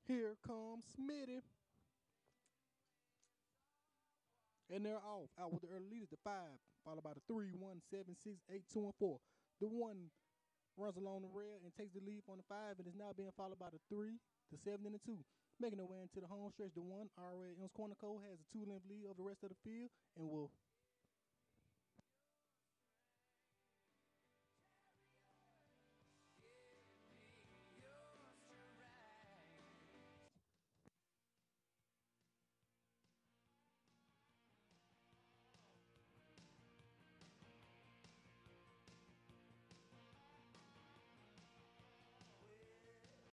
Here comes Smitty. And they're off. Out with the early leaders, the 5, followed by the 3, 1, 7, 6, 8, 2, and 4. The 1 runs along the rail and takes the lead on the 5 and is now being followed by the 3, the 7, and the 2. Making their way into the home stretch, the 1, already Ems Corner Cole has a 2-length lead over the rest of the field and will